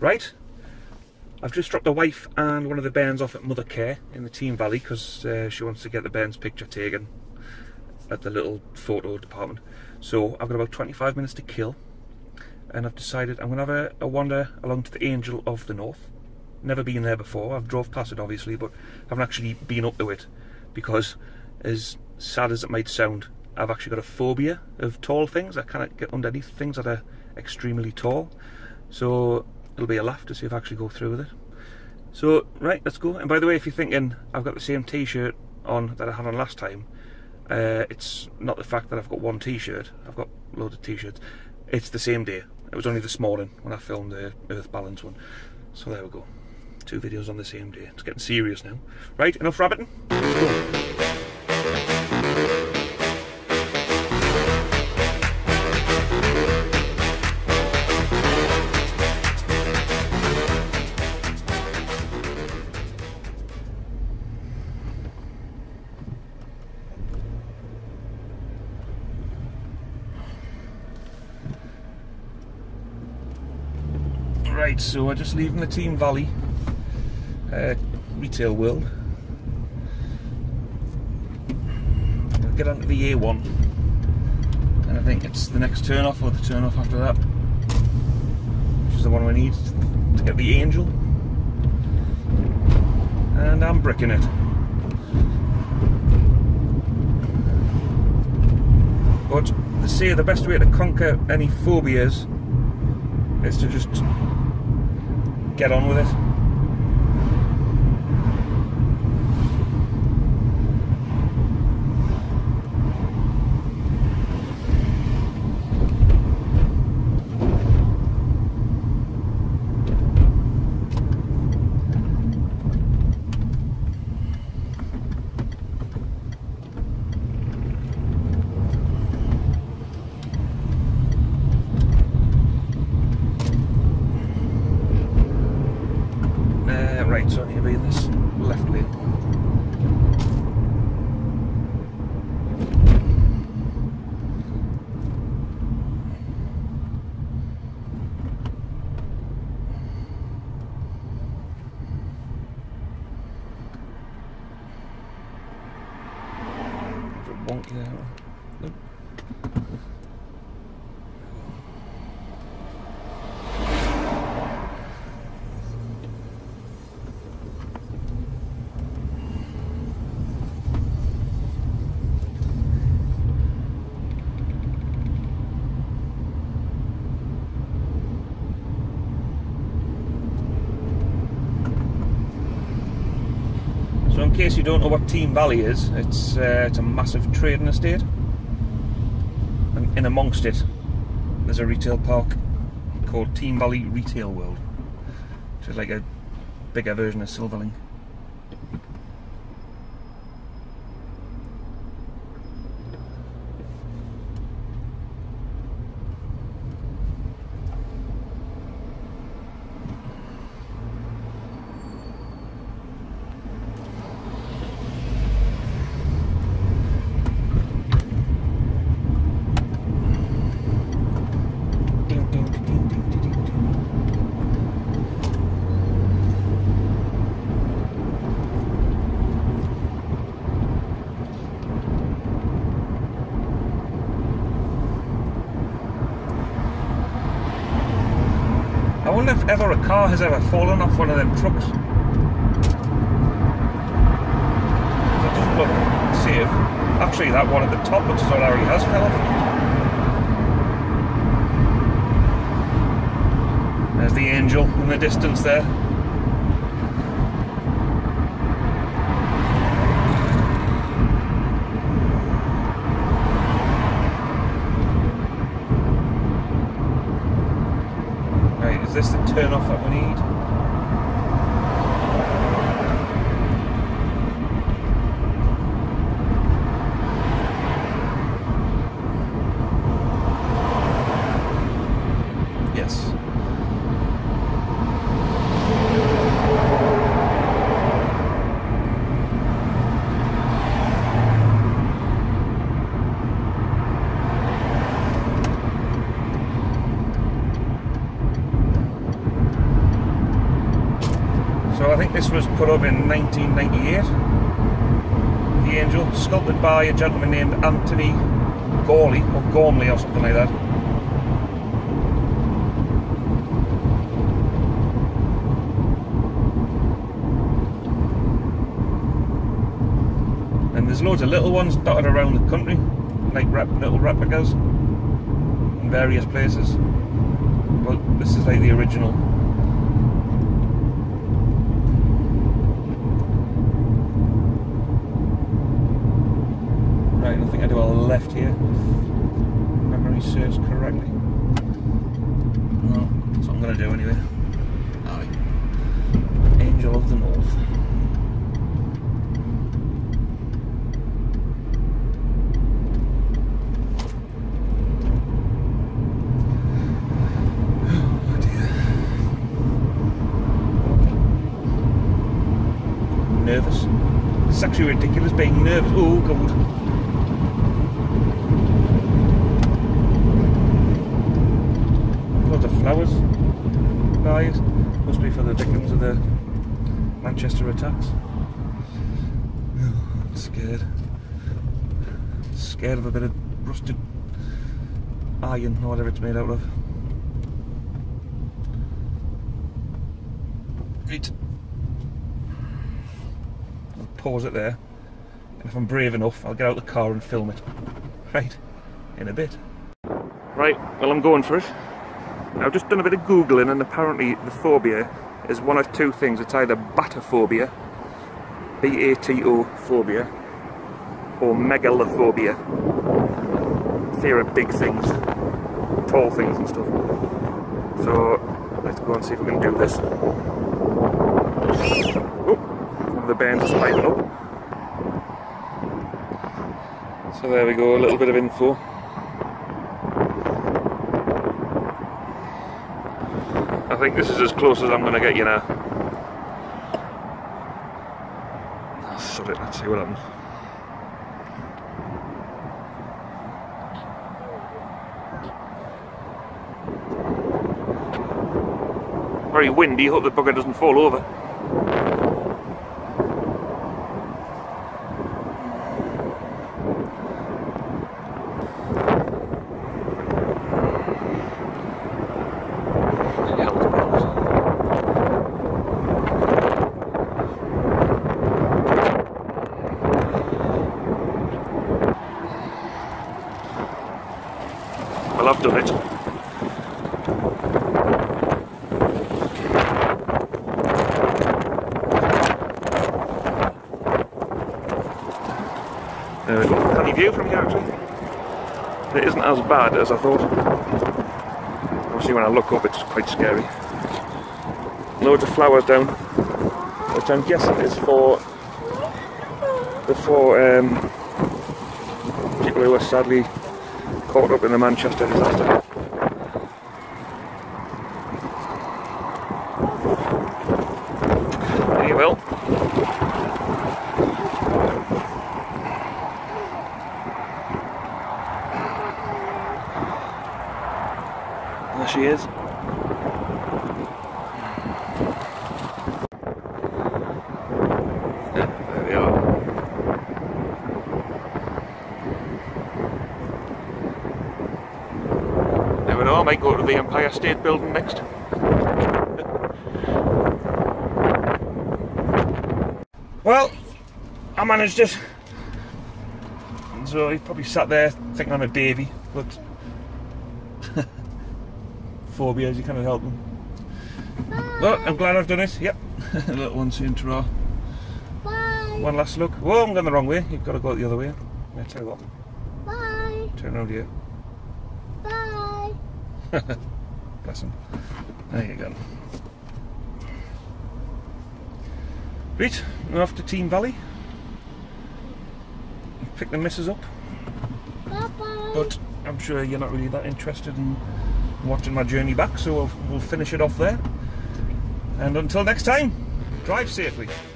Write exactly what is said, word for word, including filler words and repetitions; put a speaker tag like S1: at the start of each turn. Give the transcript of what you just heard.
S1: Right, I've just dropped the wife and one of the bairns off at Mother Care in the Team Valley because uh, she wants to get the bairn's picture taken at the little photo department. So I've got about twenty-five minutes to kill, and I've decided I'm going to have a, a wander along to the Angel of the North. Never been there before. I've drove past it obviously, but haven't actually been up to it because, as sad as it might sound, I've actually got a phobia of tall things. I can't get underneath things that are extremely tall. So it'll be a laugh to see if I actually go through with it. So, right, let's go. And by the way, if you're thinking I've got the same t-shirt on that I had on last time, uh, it's not the fact that I've got one t-shirt. I've got loads of t-shirts. It's the same day. It was only this morning when I filmed the Earth Balance one. So there we go. Two videos on the same day. It's getting serious now. Right, enough rabbiting. Let's go. Right, so we're just leaving the Team Valley uh, retail world. We'll get onto the A one, and I think it's the next turn off or the turn off after that, which is the one we need to get the Angel. And I'm bricking it. But they say the best way to conquer any phobias is to just get on with it. Right, so I need to be in this left lane. Wonky there. Nope. So in case you don't know what Team Valley is, it's uh, it's a massive trading estate, and in amongst it there's a retail park called Team Valley Retail World, which is like a bigger version of Silverlink. I wonder if ever a car has ever fallen off one of them trucks. It doesn't look safe. Actually, that one at the top looks as though Larry has fell off. There's the Angel in the distance there. Is this the turn off that we need? Yes. So I think this was put up in nineteen ninety-eight. The angel, sculpted by a gentleman named Anthony Gorley, or Gormley or something like that. And there's loads of little ones dotted around the country, like rep little replicas in various places. But this is like the original. Right, I think I do a left here, if memory serves correctly. Well, that's what I'm going to do anyway. Aye. Angel of the North. Oh dear. Nervous. It's actually ridiculous being nervous. Oh god. Flowers, guys, must be for the victims of the Manchester attacks. Oh, I'm scared. Scared of a bit of rusted iron or whatever it's made out of. Right. I'll pause it there, and if I'm brave enough, I'll get out the car and film it. Right, in a bit. Right, well, I'm going for it. I've just done a bit of googling, and apparently the phobia is one of two things. It's either Batophobia, B A T O phobia, or Megalophobia. Fear of big things, tall things and stuff. So let's go and see if we can do this. Oh, one of the bands is lighting up. So there we go, a little bit of info. I think this is as close as I'm going to get you now. Oh, sod it, let's see what happens. Very windy, hope the bugger doesn't fall over. Well, I've done it. There we go. Canny view from here actually. It isn't as bad as I thought. Obviously when I look up it's quite scary. Loads of flowers down, which I'm guessing is for the for um, people who are sadly caught up in the Manchester disaster. There you will. There she is. Yeah, there we are. Never know, I might go to the Empire State Building next. Well, I managed it. So he probably sat there thinking I'm a baby, but phobias, you cannot help them. Well, I'm glad I've done it. Yep, a little one soon to draw.
S2: Bye.
S1: One last look. Whoa, I'm going the wrong way. You've got to go the other way. I'll tell you what.
S2: Bye.
S1: Turn around here.
S2: Bye.
S1: Bless him. There you go. Right, we're off to Team Valley. Pick the missus up.
S2: Bye bye.
S1: But I'm sure you're not really that interested in watching my journey back, so we'll, we'll finish it off there. And until next time, drive safely.